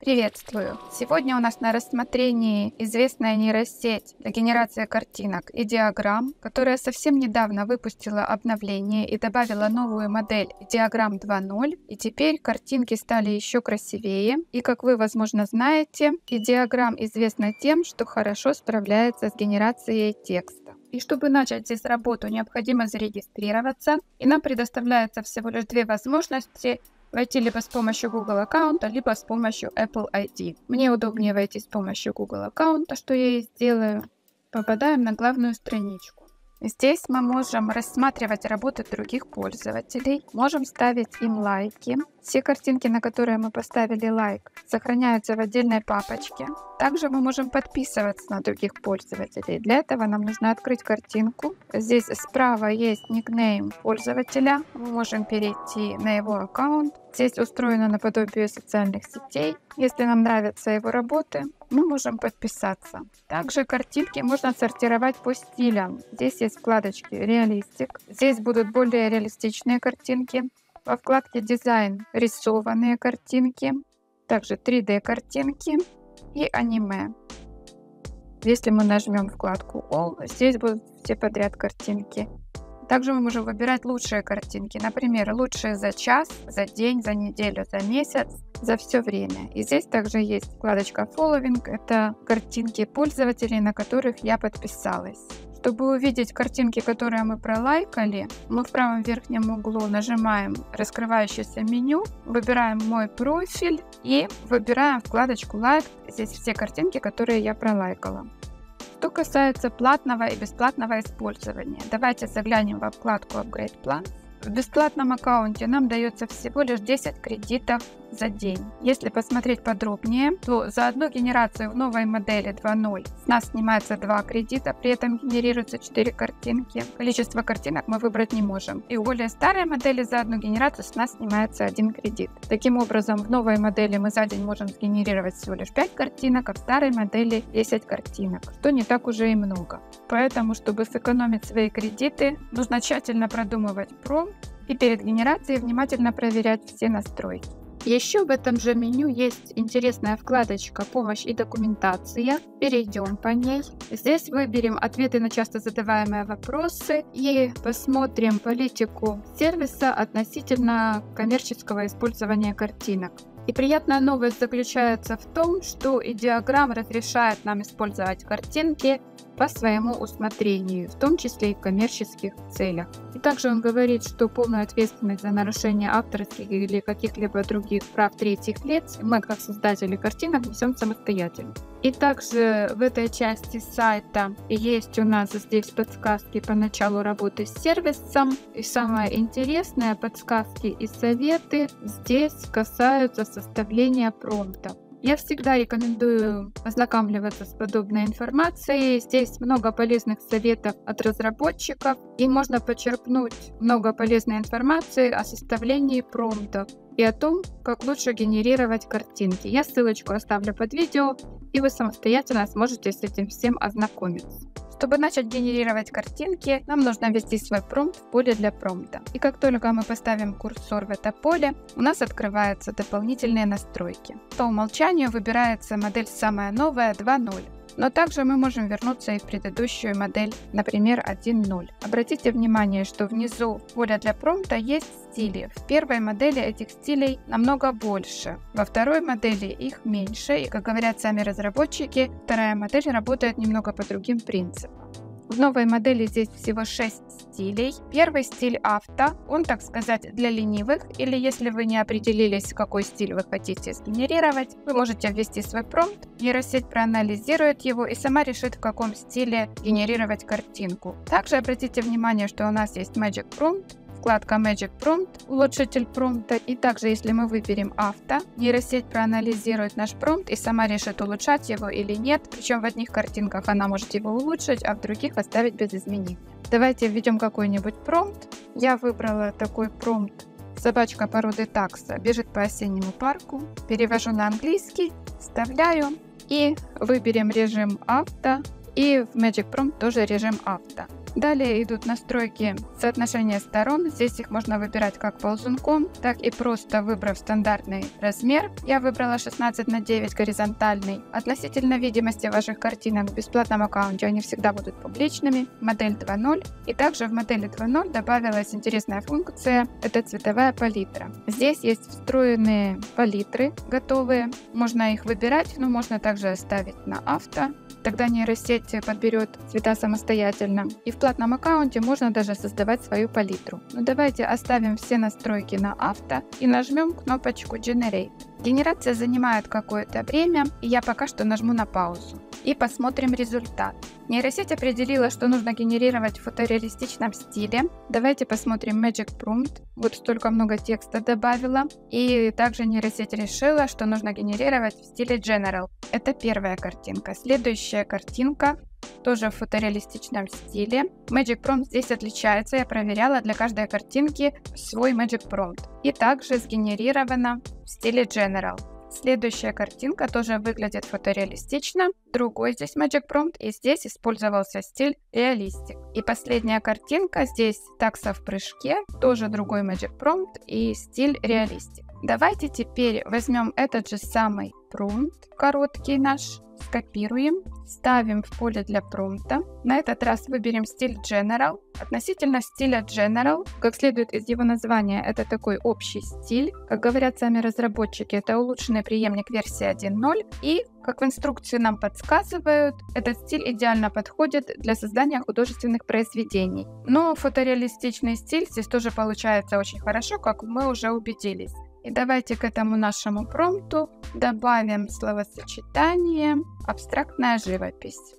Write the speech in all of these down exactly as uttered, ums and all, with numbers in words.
Приветствую! Сегодня у нас на рассмотрении известная нейросеть для генерации картинок Ideogram, которая совсем недавно выпустила обновление и добавила новую модель Ideogram два ноль, и теперь картинки стали еще красивее. И как вы, возможно, знаете, Ideogram известна тем, что хорошо справляется с генерацией текста. И чтобы начать здесь работу, необходимо зарегистрироваться, и нам предоставляется всего лишь две возможности: войти либо с помощью Google аккаунта, либо с помощью Apple ай ди. Мне удобнее войти с помощью Google аккаунта, что я и сделаю. Попадаем на главную страничку. Здесь мы можем рассматривать работы других пользователей, можем ставить им лайки. Все картинки, на которые мы поставили лайк, сохраняются в отдельной папочке. Также мы можем подписываться на других пользователей. Для этого нам нужно открыть картинку. Здесь справа есть никнейм пользователя. Мы можем перейти на его аккаунт. Здесь устроено наподобие социальных сетей. Если нам нравятся его работы, мы можем подписаться. Также картинки можно сортировать по стилям. Здесь есть вкладочки «Реалистик». Здесь будут более реалистичные картинки. Во вкладке «Дизайн» рисованные картинки, также три дэ картинки и аниме. Если мы нажмем вкладку «All», здесь будут все подряд картинки. Также мы можем выбирать лучшие картинки, например, лучшие за час, за день, за неделю, за месяц, за все время. И здесь также есть вкладочка Following, это картинки пользователей, на которых я подписалась. Чтобы увидеть картинки, которые мы пролайкали, мы в правом верхнем углу нажимаем раскрывающееся меню, выбираем «Мой профиль» и выбираем вкладочку «Лайк». Здесь все картинки, которые я пролайкала. Что касается платного и бесплатного использования, давайте заглянем во вкладку Upgrade Plan. В бесплатном аккаунте нам дается всего лишь десять кредитов за день. Если посмотреть подробнее, то за одну генерацию в новой модели два ноль с нас снимается два кредита, при этом генерируются четыре картинки. Количество картинок мы выбрать не можем. И у более старой модели за одну генерацию с нас снимается один кредит. Таким образом, в новой модели мы за день можем сгенерировать всего лишь пять картинок, а в старой модели десять картинок, что не так уже и много. Поэтому, чтобы сэкономить свои кредиты, нужно тщательно продумывать промпт и перед генерацией внимательно проверять все настройки. Еще в этом же меню есть интересная вкладочка «Помощь и документация». Перейдем по ней. Здесь выберем ответы на часто задаваемые вопросы и посмотрим политику сервиса относительно коммерческого использования картинок. И приятная новость заключается в том, что Ideogram разрешает нам использовать картинки по своему усмотрению, в том числе и в коммерческих целях. И также он говорит, что полную ответственность за нарушение авторских или каких-либо других прав третьих лиц мы, как создатели картинок, несем самостоятельно. И также в этой части сайта есть у нас здесь подсказки по началу работы с сервисом. И самое интересное, подсказки и советы здесь касаются составления промпта. Я всегда рекомендую ознакомливаться с подобной информацией. Здесь много полезных советов от разработчиков, и можно почерпнуть много полезной информации о составлении промптов и о том, как лучше генерировать картинки. Я ссылочку оставлю под видео, и вы самостоятельно сможете с этим всем ознакомиться. Чтобы начать генерировать картинки, нам нужно ввести свой промпт в поле для промпта. И как только мы поставим курсор в это поле, у нас открываются дополнительные настройки. По умолчанию выбирается модель самая новая два ноль. Но также мы можем вернуться и в предыдущую модель, например, один ноль. Обратите внимание, что внизу поля для промпта есть стили. В первой модели этих стилей намного больше, во второй модели их меньше, и, как говорят сами разработчики, вторая модель работает немного по другим принципам. В новой модели здесь всего шесть стилей. Первый стиль авто, он, так сказать, для ленивых, или если вы не определились, какой стиль вы хотите сгенерировать, вы можете ввести свой промпт, нейросеть проанализирует его и сама решит, в каком стиле генерировать картинку. Также обратите внимание, что у нас есть Magic Prompt, вкладка Magic Prompt, улучшитель промпта, и также если мы выберем авто, нейросеть проанализирует наш промпт и сама решит, улучшать его или нет, причем в одних картинках она может его улучшить, а в других оставить без изменений. Давайте введем какой-нибудь промпт. Я выбрала такой промпт: собачка породы такса бежит по осеннему парку. Перевожу на английский, вставляю и выберем режим авто, и в Magic Prompt тоже режим авто. Далее идут настройки соотношения сторон. Здесь их можно выбирать как ползунком, так и просто выбрав стандартный размер. Я выбрала шестнадцать на девять горизонтальный. Относительно видимости ваших картинок в бесплатном аккаунте они всегда будут публичными. Модель два ноль. И также в модели два ноль добавилась интересная функция. Это цветовая палитра. Здесь есть встроенные палитры готовые. Можно их выбирать, но можно также оставить на авто. Тогда нейросеть подберет цвета самостоятельно. И в платном аккаунте можно даже создавать свою палитру. Но давайте оставим все настройки на авто и нажмем кнопочку Generate. Генерация занимает какое-то время, и я пока что нажму на паузу. И посмотрим результат. Нейросеть определила, что нужно генерировать в фотореалистичном стиле. Давайте посмотрим Magic Prompt. Вот столько много текста добавила. И также нейросеть решила, что нужно генерировать в стиле General. Это первая картинка. Следующая картинка тоже в фотореалистичном стиле. Magic Prompt здесь отличается. Я проверяла для каждой картинки свой Magic Prompt. И также сгенерирована в стиле General. Следующая картинка тоже выглядит фотореалистично. Другой здесь Magic Prompt, и здесь использовался стиль Realistic. И последняя картинка здесь такса в прыжке, тоже другой Magic Prompt и стиль Realistic. Давайте теперь возьмем этот же самый промпт, короткий наш, скопируем, ставим в поле для промпта. На этот раз выберем стиль General. Относительно стиля General, как следует из его названия, это такой общий стиль. Как говорят сами разработчики, это улучшенный преемник версии один ноль. И, как в инструкции нам подсказывают, этот стиль идеально подходит для создания художественных произведений. Но фотореалистичный стиль здесь тоже получается очень хорошо, как мы уже убедились. И давайте к этому нашему промпту добавим словосочетание «абстрактная живопись».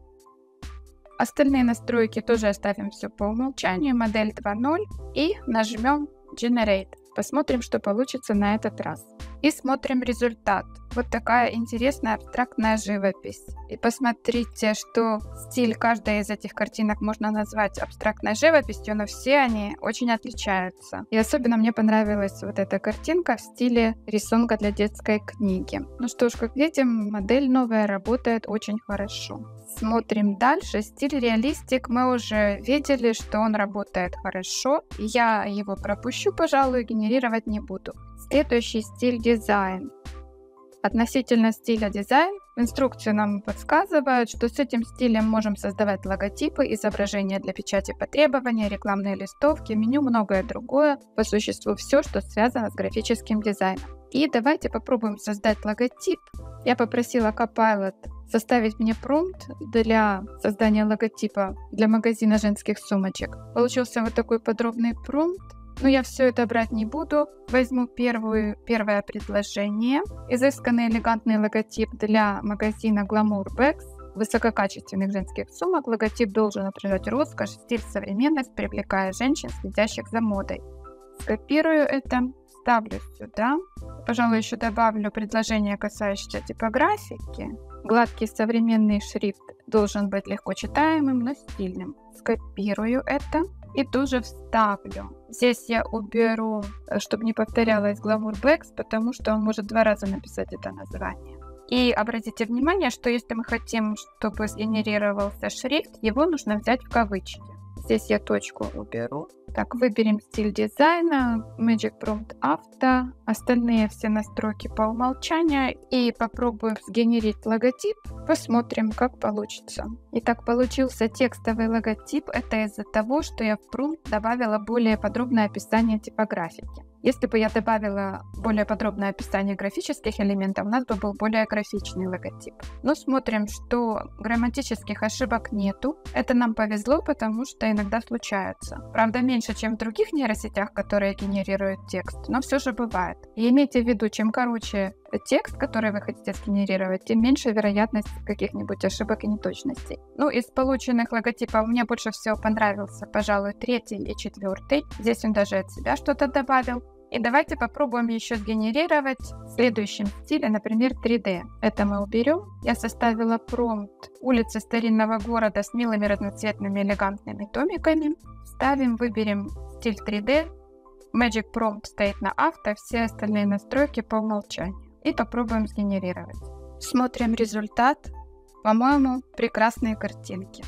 Остальные настройки тоже оставим все по умолчанию, модель два ноль, и нажмем Generate. Посмотрим, что получится на этот раз. И смотрим результат. Вот такая интересная абстрактная живопись. И посмотрите, что стиль каждой из этих картинок можно назвать абстрактной живописью, но все они очень отличаются. И особенно мне понравилась вот эта картинка в стиле рисунка для детской книги. Ну что ж, как видим, модель новая работает очень хорошо. Смотрим дальше. Стиль Realistic мы уже видели, что он работает хорошо. Я его пропущу, пожалуй, генерировать не буду. Следующий стиль дизайн. Относительно стиля дизайн, в инструкции нам подсказывают, что с этим стилем можем создавать логотипы, изображения для печати по требованию, рекламные листовки, меню, многое другое. По существу все, что связано с графическим дизайном. И давайте попробуем создать логотип. Я попросила Copilot составить мне промпт для создания логотипа для магазина женских сумочек. Получился вот такой подробный промпт. Но я все это брать не буду. Возьму первую, первое предложение. Изысканный элегантный логотип для магазина Glamour Bags. Высококачественных женских сумок. Логотип должен отражать роскошь, стиль, современность, привлекая женщин, следящих за модой. Скопирую это, ставлю сюда. Пожалуй, еще добавлю предложение, касающееся типографики. Гладкий современный шрифт должен быть легко читаемым, но стильным. Скопирую это. И тоже вставлю. Здесь я уберу, чтобы не повторялось Glamour Bags, потому что он может два раза написать это название. И обратите внимание, что если мы хотим, чтобы сгенерировался шрифт, его нужно взять в кавычки. Здесь я точку уберу. Так, выберем стиль дизайна, Magic Prompt Auto, остальные все настройки по умолчанию и попробуем сгенерить логотип. Посмотрим, как получится. Итак, получился текстовый логотип. Это из-за того, что я в Prompt добавила более подробное описание типографики. Если бы я добавила более подробное описание графических элементов, у нас бы был более графичный логотип. Но смотрим, что грамматических ошибок нету. Это нам повезло, потому что иногда случаются. Правда, меньше, чем в других нейросетях, которые генерируют текст, но все же бывает. И имейте в виду, чем короче текст, который вы хотите сгенерировать, тем меньше вероятность каких-нибудь ошибок и неточностей. Ну, из полученных логотипов мне больше всего понравился, пожалуй, третий и четвертый. Здесь он даже от себя что-то добавил. И давайте попробуем еще сгенерировать в следующем стиле, например, три дэ. Это мы уберем. Я составила промпт улицы старинного города с милыми разноцветными элегантными домиками. Ставим, выберем стиль три дэ. Magic Prompt стоит на авто, все остальные настройки по умолчанию. И попробуем сгенерировать. Смотрим результат. По-моему, прекрасные картинки.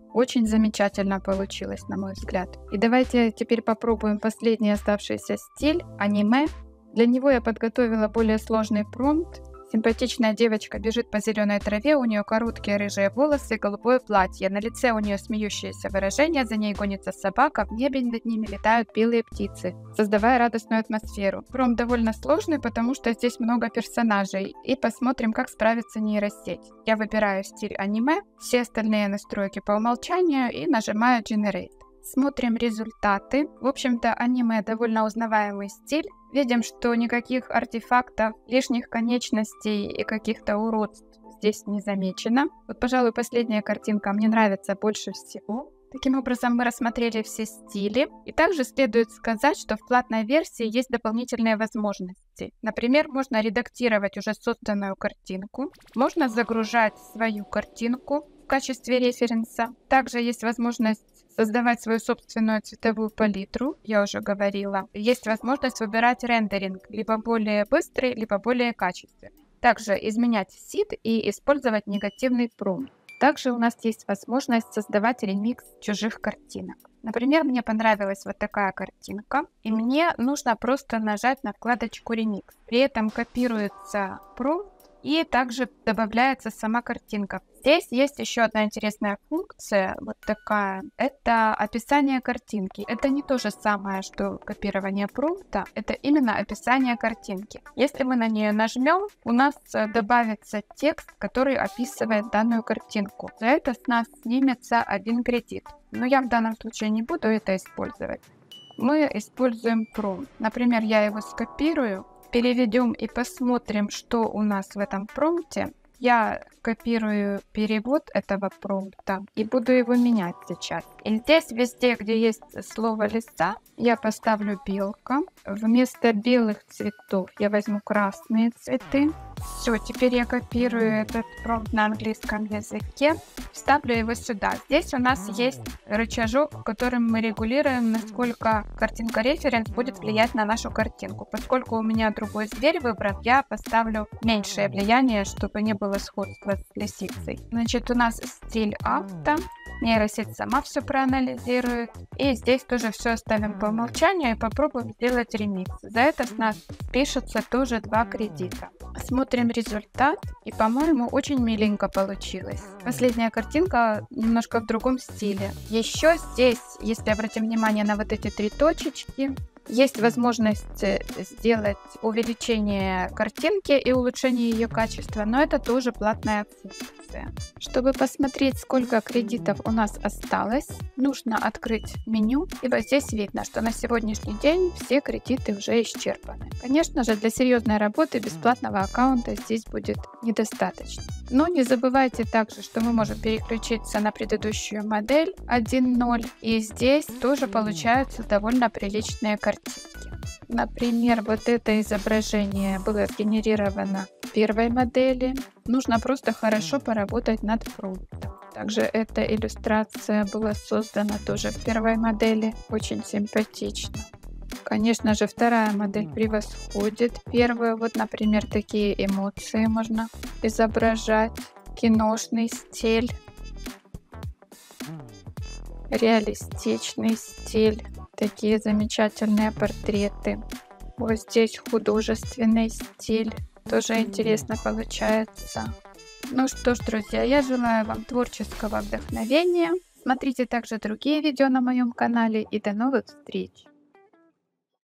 Очень замечательно получилось, на мой взгляд. И давайте теперь попробуем последний оставшийся стиль — аниме. Для него я подготовила более сложный промпт. Симпатичная девочка бежит по зеленой траве, у нее короткие рыжие волосы, голубое платье, на лице у нее смеющееся выражение, за ней гонится собака, в небе над ними летают белые птицы, создавая радостную атмосферу. Промпт довольно сложный, потому что здесь много персонажей, и посмотрим, как справится нейросеть. Я выбираю стиль аниме, все остальные настройки по умолчанию и нажимаю Generate. Смотрим результаты. В общем-то, аниме довольно узнаваемый стиль. Видим, что никаких артефактов, лишних конечностей и каких-то уродств здесь не замечено. Вот, пожалуй, последняя картинка мне нравится больше всего. Таким образом, мы рассмотрели все стили. И также следует сказать, что в платной версии есть дополнительные возможности. Например, можно редактировать уже созданную картинку. Можно загружать свою картинку в качестве референса. Также есть возможность создавать свою собственную цветовую палитру, я уже говорила. Есть возможность выбирать рендеринг, либо более быстрый, либо более качественный. Также изменять сид и использовать негативный промпт. Также у нас есть возможность создавать ремикс чужих картинок. Например, мне понравилась вот такая картинка, и мне нужно просто нажать на вкладочку «Ремикс». При этом копируется промпт, и также добавляется сама картинка. Здесь есть еще одна интересная функция, вот такая. Это описание картинки. Это не то же самое, что копирование промпта, это именно описание картинки. Если мы на нее нажмем, у нас добавится текст, который описывает данную картинку. За это с нас снимется один кредит. Но я в данном случае не буду это использовать. Мы используем промпт. Например, я его скопирую. Переведем и посмотрим, что у нас в этом промпте. Я копирую перевод этого промпта и буду его менять сейчас. И здесь везде, где есть слово «лиса», я поставлю белка. Вместо белых цветов я возьму красные цветы. Все, теперь я копирую этот промпт на английском языке, вставлю его сюда. Здесь у нас есть рычажок, которым мы регулируем, насколько картинка референс будет влиять на нашу картинку. Поскольку у меня другой зверь выбран, я поставлю меньшее влияние, чтобы не было сходства с лисицей. Значит, у нас стиль авто. Нейросеть сама все проанализирует. И здесь тоже все оставим по умолчанию и попробуем сделать ремикс. За это с нас пишется тоже два кредита. Смотрим результат, и, по-моему, очень миленько получилось. Последняя картинка немножко в другом стиле. Еще здесь, если обратим внимание на вот эти три точечки, есть возможность сделать увеличение картинки и улучшение ее качества, но это тоже платная функция. Чтобы посмотреть, сколько кредитов у нас осталось, нужно открыть меню, и вот здесь видно, что на сегодняшний день все кредиты уже исчерпаны. Конечно же, для серьезной работы бесплатного аккаунта здесь будет недостаточно. Но не забывайте также, что мы можем переключиться на предыдущую модель один ноль, и здесь тоже получаются довольно приличные картинки. Например, вот это изображение было сгенерировано в первой модели. Нужно просто хорошо поработать над промптом. Также эта иллюстрация была создана тоже в первой модели. Очень симпатично. Конечно же, вторая модель превосходит первую. Вот, например, такие эмоции можно изображать. Киношный стиль. Реалистичный стиль. Такие замечательные портреты. Вот здесь художественный стиль. Тоже интересно получается. Ну что ж, друзья, я желаю вам творческого вдохновения. Смотрите также другие видео на моем канале и до новых встреч!